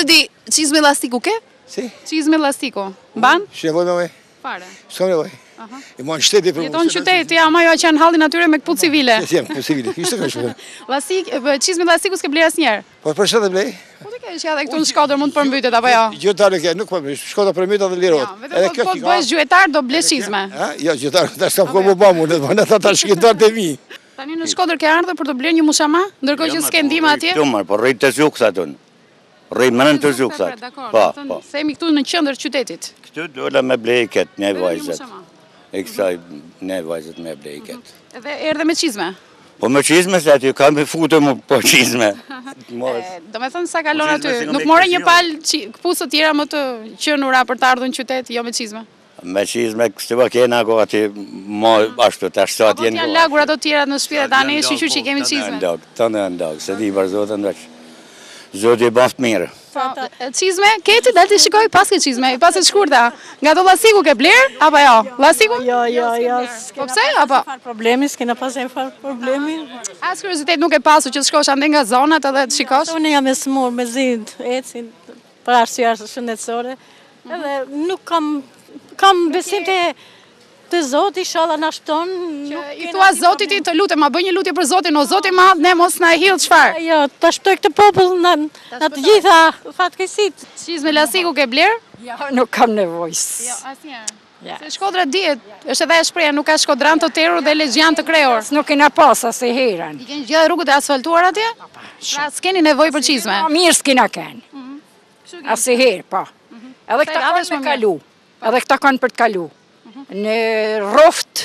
të di, çizme llastiku ke? Si? Çizme llastiku. Mban? Shevoj me vaj. Fare. S'kam nevoj. I ma në shteti për Jeton në qytet, ja, ama jo që janë hallin atyre me këpucë civile. Jem, këpucë civile, kështë të ka shumë. Çizme llastiku s'ke bler asnjëherë. Po për shtë dhe blej? Po të ke që edhe këtu në Shkodër mund të përmbytet, apo jo? Gjyqtarë ke, nuk përmbyt, Shkodër përmbyt edhe lirot. Vetëm po të bëjsh gjyqtar do blesh çizme. Jo, gjyqtarë, ta s'kam ko më bamu, në ta shkitar të mi. Tani në Shkodër ke ardhur për të bler një mushama, ndërkohë që s'ke ndihmë atje? Jo, po rrit të zuksat unë. Rrit mënën të zuksat. Po. Themi këtu në qendër qytetit. Këtu dola me blej ket, ne vajzat. E kësaj ne vajzat me blej ket. Edhe erdhe me çizme. Po me çizme se aty kam me futur më po çizme. Do me thënë sa kalon aty, nuk more një palë këpucë të tjera më të qenura për të ardhur në qytet, jo me çizme. Me çizme kështu po kena ako aty më ashtu tash sa atje. Janë lagur ato tjera në shtëpi tani, shiqur që i kemi çizme. Tonë ndag, se di për zotën veç. Zoti e bën mirë. Çizme, keti dalti shikoj pas ke çizme, pas e shkurta. Nga do llastiku ke bler apo jo? Llastiku? Jo. Po pse apo? Problemi, s'kena pas e far problemi. As kuriozitet nuk e pasur që të shkosh ande nga zonat edhe të shikosh? Unë jam e smur me zid, ecin për arsye shëndetësore. Edhe nuk kam besim te Zoti, inshallah na shton. I thua Zotit ti të lutem, ma bëj një lutje për Zotin, o Zoti madh, ne mos na e hill çfarë? Jo, ta shtoj këtë popull në të gjitha fatkeqësitë. Çizme llastiku ke bler? Jo, nuk kam nevojë. Jo, asnjëherë. Se Shkodra dihet, është edhe e shprehur, nuk ka shkodran të terur dhe lexhian të krehur. Nuk kena pas as e herën. I keni gjithë rrugët e asfaltuar atje? Pra s'keni nevojë për çizme. Mirë s'kena kënë. As e herë, po. Edhe këta kanë për të kalu. Edhe këta kanë për të kalu. Në roft.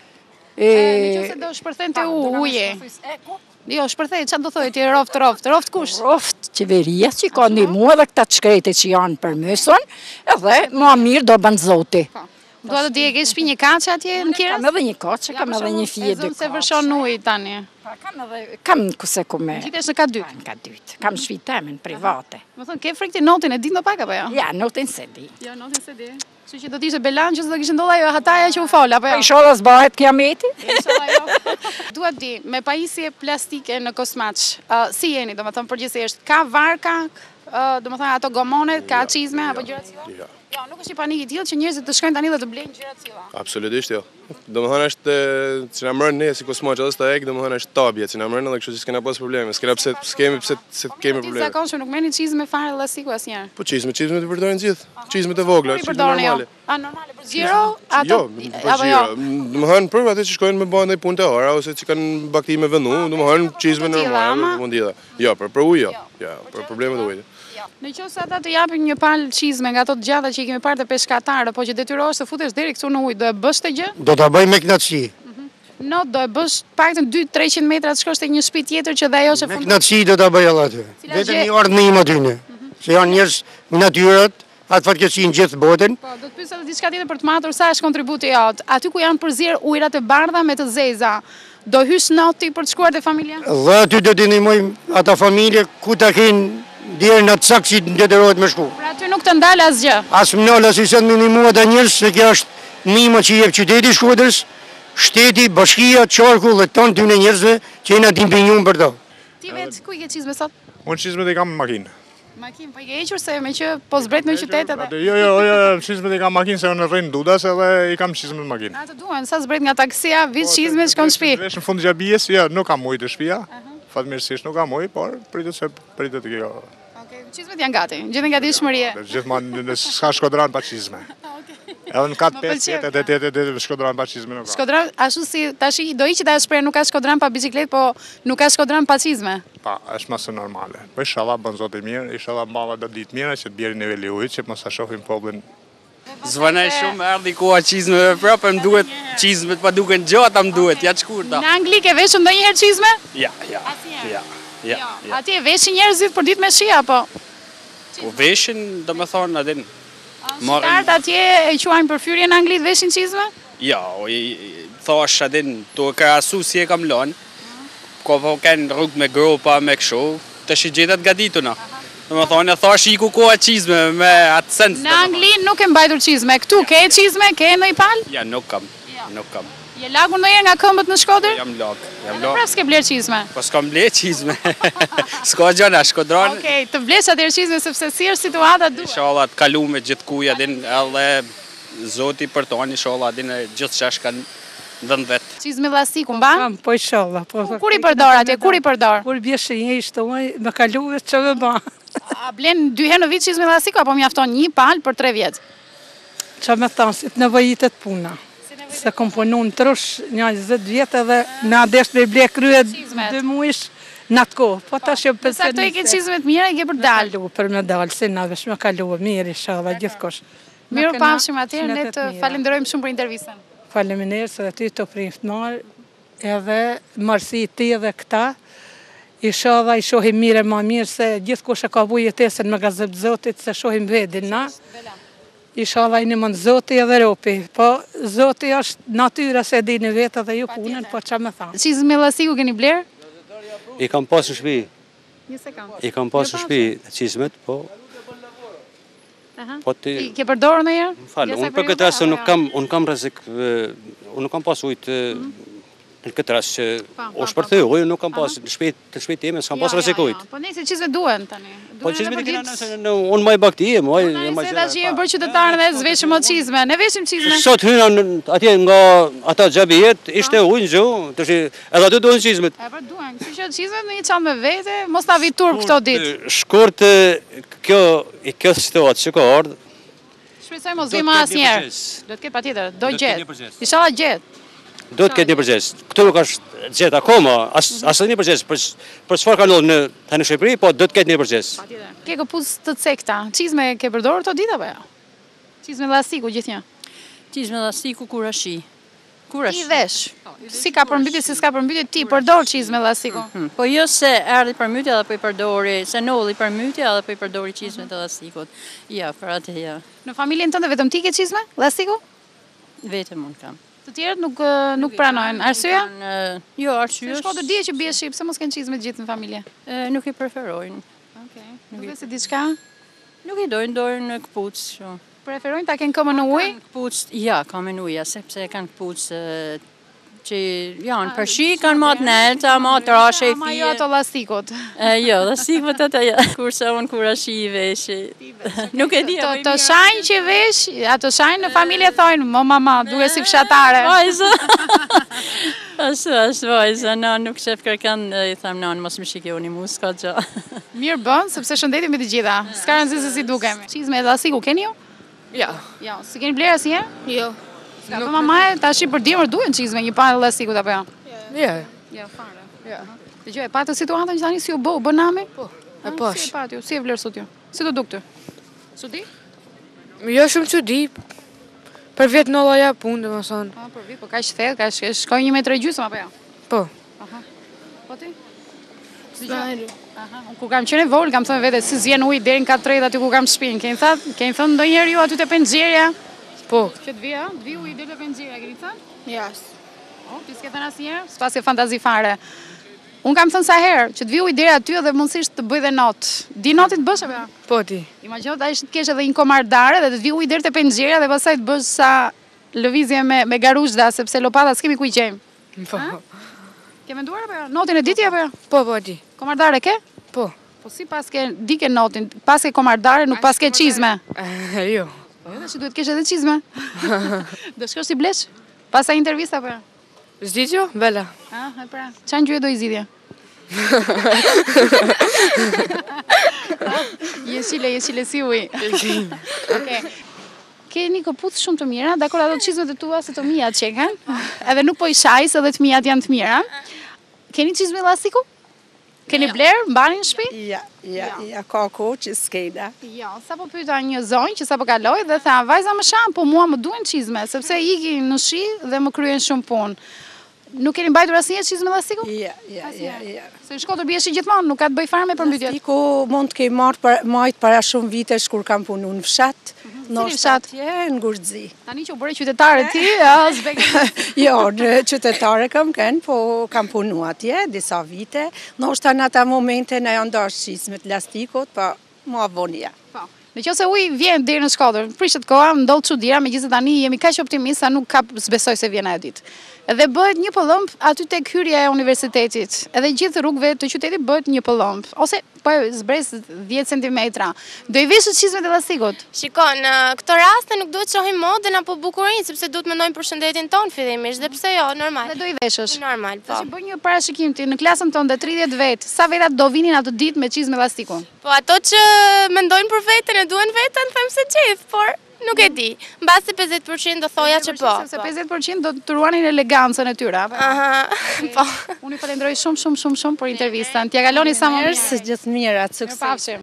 Nëse do shpërthen të uje. Jo, shpërthej, çfarë do thojë ti roft kush? Roft qeveria që ka ndihmuar edhe këta shkrete që janë për mëson, edhe më mirë do bën Zoti. Dua të di e ke shtëpi një kaçë atje në Kirës? Kam edhe një kaçë, kam edhe një fije dy. Se vërshon ujë tani. Kam kuse ku me. Gjithesh në kat dytë. Ka dytë. Kam shtëpi temen private. Më thon, ke frikë ti notin e ditë ndo pak apo jo? Ja, notin se di. Jo, notin se di. Kështu që do të ishte belan që s'do kishte ndodhur ajo hataja që u fol apo jo? Inshallah s'bahet kiameti. Inshallah jo. Dua të di, me pajisje plastike në Kosmaç, si jeni, domethënë përgjithsisht, ka varka, domethënë ato gomonet, ka çizme apo gjëra të tilla? Jo, nuk është një panik i tillë që njerëzit të shkojnë tani dhe të blejnë gjëra të tilla. Absolutisht jo. Domethënë është që na mërën ne si Kosmaç edhe sta ek, domethënë është tabje që na mërën edhe kështu që s'kena pas probleme. S'kena pse kemi probleme. Zakonisht nuk merrni çizme fare llastiku asnjëherë. Po çizme të përdorin gjithë. Çizmet e vogla, çizme normale. A normale për xhiro? Jo, për xhiro. Domethënë për ato që shkojnë me bën ndaj punë të ora ose që kanë bagti me vënu, domethënë çizme normale, mundilla. Jo, për ujë jo. Ja, për problemet e ujit. Në qoftë se ata të japin një palë çizme nga ato të gjata që i kemi parë te peshkatarë, po që detyrohesh të futesh deri këtu në ujë, do e bësh të gjë? Do ta bëj me kënaqësi. No, do e bësh paktën 200-300 metra të shkosh tek një shtëpi tjetër që dhe ajo është e fundit. Me kënaqësi do ta bëj edhe aty. Vetëm një ardhmë aty ne. Se janë njerëz natyrat, atë fatkeqësinë gjithë botën. Po, do të pyes edhe diçka tjetër për të matur sa është kontributi jot. Aty ku janë përzier ujërat e bardha me të zeza, do hysh noti për të shkuar te familja? Dhe aty do t'i ndihmojmë ata familje ku ta kenë deri në atë sakt që detyrohet me shku. Pra aty nuk të ndal asgjë. As më ndal as i sen minimua ata njerëz se kjo është ndihma që jep qyteti i Shkodrës, shteti, bashkia, qarku dhe ton ty në njerëzve që jena dimbinjum për to. Ti vetë ku i ke çizme sot? Unë çizmet i kam në makinë. Makinë, po i ke hequr se me që po zbret në qytet edhe. Jo, çizmet i kam në makinë se unë rrin dudas edhe i kam çizmet në makinë. Ato duan, sa zbret nga taksia, vit çizme shkon në shtëpi. Vesh në fund xhabies, jo, nuk kam ujë të shtëpia. Fatmirësisht nuk kam ujë, por pritet kjo. Çizmet janë gati, gjithë nga dishmërie. Gjithmonë s'ka Shkodran pa çizme. Edhe në kat 5 Shkodran pa çizme nuk ka. Shkodran, ashtu si tash do hiqet ajo shpreh nuk ka Shkodran pa biçikletë, po nuk ka Shkodran pa çizme. Pa, është masë normale. Po inshallah bën Zoti mirë, inshallah mbava do ditë mira që të bjerë niveli i ujit, që mos ta shohim popullin. Zvanaj shumë, erdhi koha çizmeve prapë, më duhet çizmet, pa duken gjata më duhet, ja të shkurta. Në Angli ke veshur ndonjëherë çizme? Ja. Atje veshin njerëzit për ditë me shi apo? Po veshin, domethënë atë Shqiptarët atje e quajnë përfyrje në Angli veshin çizme? Jo, thash atë to krahasu si e kam lënë. Po kanë rrugë me gropa, me kështu, tash i gjetat gadituna. Domethënë thash iku koha çizme me atë sens. Në Angli nuk e mbajtur çizme. Këtu ke çizme, ke ndonjë palë? Ja, nuk kam. Je lagur ndonjëherë nga këmbët në Shkodër? Jam lag. Pra s'ke bler çizme. Po s'kam ble çizme. S'ka gjëna Shkodran. Okej, të blesh atëherë çizme sepse si është situata duhet. Inshallah të kaluam me gjithkuja din edhe Zoti për tonë inshallah din gjithçka kanë vend vet. Çizme llastiku mban? Po inshallah. Kur i përdor atje? Kur i përdor? Kur bie shenjë shtomaj, më kaluve ç've bë. A blen 2 herë në vit çizme llastiku apo mjafton një palë për 3 vjet? Qa me thanë, si të nevojitet puna. Se kom punu në trush një 20 vjetë edhe në adesh me ble krye 2 muish në atë kohë. Po ta shë Sa këto i ke çizmet mira i ke për dalë? Për me dalë, si na vesh me kalu, mirë isha dhe gjithkosh. Mirë pafshim atëherë, ne të falenderojmë shumë për intervistën. Faleminderit se ty të prift marë, edhe marësi ti edhe këta. Isha dhe i shohim mire ma mirë se gjithkosh e ka bu jetesën me gazet zotit se shohim vedin na. Isha dhe i një mëndë Zoti edhe ropi, po Zoti është natyra se di në vetë dhe ju punën, po qa me thamë. Çizme llastiku keni bler? I kam pas në shtëpi. Një sekond. I kam pas në shtëpi çizmet, po. Po ti. I ke përdorur ndonjëherë? Falë, unë për këtë rast unë kam rrezik, unë nuk kam pas ujtë në këtë rast që o shpërthej ujë, nuk kam pas në shtëpi time, s'kam pas rrezik ujtë. Po nëse çizmet duhen tani. Po çizmet i kanë unë më bakti, më Se tash jemi bërë qytetarë dhe zveshim më çizme. Ne veshim çizme. Sot hyna atje nga ata xhabiet, ishte ujë në gjuhë, tash edhe aty duhen çizmet. E po duhen, kështu që çizmet në një çantë me vete, mos ta vi turp këto ditë. Shkurt kjo situatë që ka ardhur. Shpresoj mos vi më asnjëherë. Do të ketë patjetër, do gjet. Inshallah gjet. Do të ketë një përgjes. Këtu nuk është gjet akoma, asë një përgjes, për çfarë ka ndodhur në Shqipëri, po do të ketë një përgjes. Ke këpucë të cekta, çizme ke përdorur këto ditë apo jo? Çizme llastiku gjithnjë. Çizme llastiku kurashi. Ti vesh. Si ka përmbytje, si s'ka përmbytje, ti përdor çizme llastiku. Po jo se erdhi përmbytja dhe po i përdori, se nolli përmbytja dhe po i përdori çizmet e llastikut. Ja, për atë ja. Në familjen tënde vetëm ti ke çizme llastiku? Vetëm unë kam. Të tjerët nuk pranojnë. Arsyeja? Jo, arsyeja. Se Shkodër dihet që bie shqip, se mos kanë çizme të gjithë në familje. Nuk i preferojnë. Okej. Nuk e se diçka? Nuk i dojnë në këpucë shumë. Preferojnë ta kenë këmbën në ujë? Këpucë, ja, kanë në ujë, sepse kanë këpucë që janë përshi, kanë matë nelta, matë trashe i fije. Ma jo ato lastikut. Jo, lastikut ato ja. Kurse unë kurashi i veshi. Nuk e di. Të shajnë që vesh, ato shajnë në familje thojnë, mo mama, duhe si fshatare. Vajza. Ashtu vajza, nuk qef kërkan, i tham nanë, mos më shikjoni mu, s'ka gjë. Mirë bën, sepse shëndetim me të gjitha. S'ka rëndësi se si dukemi. Çizme e llastiku keni ju? Ja. Jo, si keni bler asnjëherë? Jo. Po mamaje tash i për dimër duhen çizme një palë llastikut apo jo? Jo. Jo, fare. Jo. Dëgjoj, pa të situatën që tani si u bë nami? Po. E pash. Si e patju, si e vlerësot ju? Si do duk ty? Çudi? Jo shumë çudi. Për vjet në lloja punë, domethënë. Po, për vit, po kaq thellë, kaq shkoj 1,5 metra apo jo? Po. Aha. Po ti? Aha, ku kam qenë vogël, kam thënë vetë si zjen ujë deri në kat 3 aty ku kam shtëpinë. Keni thënë ndonjëherë ju aty te penxherja? Po. Që të vi, ha? Të vi ujë deri te penxherja, keni thënë? Jas. Oh, ti s'ke thënë asnjëherë? S'pas ke fantazi fare. Unë kam thënë sa herë që të vi ujë deri aty dhe mundësisht të bëj dhe not. Di notin të bësh apo jo? Po ti. Imagjino tash të kesh edhe një komardare dhe të vi ujë deri te penxherja dhe pastaj të bësh sa lëvizje me garushda sepse lopata s'kemi ku i gjejmë. Po. Ke menduar apo jo? Notin e diti apo jo? Po ti. Komardare ke? Po. Po si pas ke di ke notin, pas ke komardare, nuk pas ke çizme. Jo. Po jo, tash duhet kesh edhe çizme. Do shkosh ti blesh? Pas sa intervista apo jo? Zgjidhjo, bela. E pra. Çan gjë do i zgjidhje? Jeshile si uji. Okej. Keni këpucë shumë të mira, dakor ato çizmet e tua se të mia që kanë. Edhe nuk po i shajs, edhe të miat janë të mira. Keni çizme llastiku? Keni bler, mbani në shtëpi? Ja, ka kohë që s'kena. Jo, sa po pyeta një zonjë që sa po kaloi dhe tha, vajza më sham, po mua më duhen çizme, sepse iki në shi dhe më kryen shumë punë. Nuk keni mbajtur asnjë çizme llastiku? Ja. Se në Shkodër bieshi gjithmonë, nuk ka të bëj fare me përmbytjet. Llastiku mund të kej marrë para shumë vitesh kur kam punu në fshat. Në fshat? Në Gurxhi. Tani që u bëre qytetare ti, Jo, në qytetare kam kënë, po kam punu atje, disa vite. Nështë në ata momente në janë dash çizmet lastikut, po mua vonja. Po. Nëse uji vjen deri në Shkodër, prishet koha, ndodh çuditëra, megjithëse tani jemi kaq optimistë sa nuk ka s'besoj se vjen ajo ditë. Edhe bëhet një pëllëmp aty tek hyrja e universitetit. Edhe gjithë rrugëve të qytetit bëhet një pëllëmp. Ose po zbres 10 cm. Do I veshët çizmet e llastikut? Shiko, në këtë rast nuk duhet shohim modën apo bukurinë, sepse duhet mendojmë për shëndetin ton fillimisht, dhe pse jo, normal. Dhe do I veshësh? Normal, po. Tash bëj një parashikim ti në klasën tonë 30 vet, sa vetat do vinin atë ditë me çizme llastiku? Po ato që mendojnë për veten e duan veten, them se gjithë, por nuk e di. Mbasi 50% do thoja që po. Sepse 50% do të ruanin elegancën e tyre. Aha, po. Unë ju falenderoj shumë për intervistën. T'ja kaloni sa më mirë. Gjithë mirat, sukses.